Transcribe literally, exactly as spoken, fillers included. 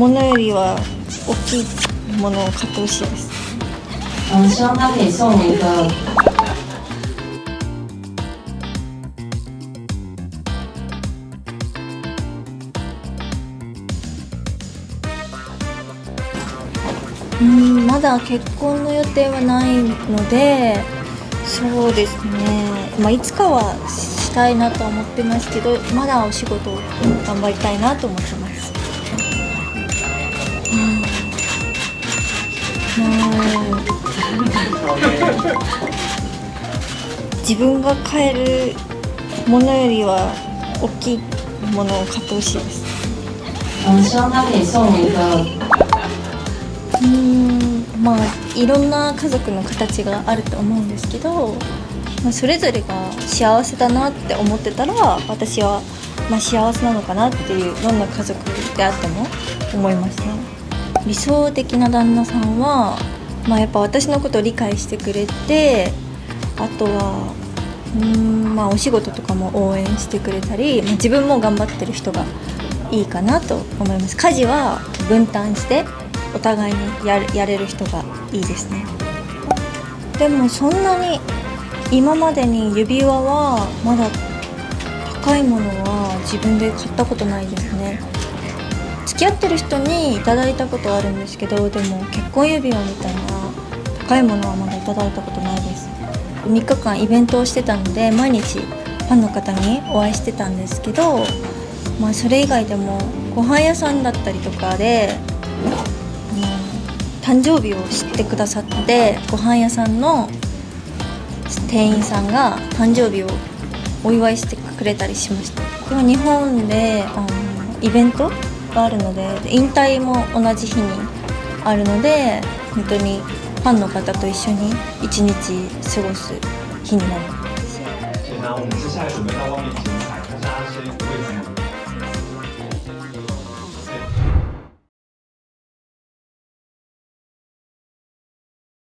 ものよりは大きいものを買ってほしいです。 嗯，希望他可以送一个。 うん、まだ結婚の予定はないので、そうですね、まあ、いつかはしたいなとは思ってますけど、まだお仕事を頑張りたいなと思ってます。うん、自分が買えるものよりは大きいものを買ってほしいです。 嗯，希望他可以送一个。 うーん、まあいろんな家族の形があると思うんですけど、まあ、それぞれが幸せだなって思ってたら、私はまあ幸せなのかなっていう、どんな家族であっても思いますね。理想的な旦那さんは、まあ、やっぱ私のことを理解してくれて、あとはうーん、まあ、お仕事とかも応援してくれたり、まあ、自分も頑張ってる人がいいかなと思います。家事は分担してお互いにやれ、やれる人がいいですね。でもそんなに今までに指輪はまだ高いものは自分で買ったことないですね。付き合ってる人にいただいたことはあるんですけど、でも結婚指輪みたいな高いものはまだいただいたことないです。みっかかんイベントをしてたので、毎日ファンの方にお会いしてたんですけど、まあ、それ以外でもご飯屋さんだったりとかで、うん、誕生日を知ってくださって、ご飯屋さんの店員さんが誕生日をお祝いしてくれたりしました。でも日本であのイベントがあるので、引退も同じ日にあるので、本当にファンの方と一緒に一日過ごす日になります。 然后我们接下来准备到外面剪彩，但是他先为什么？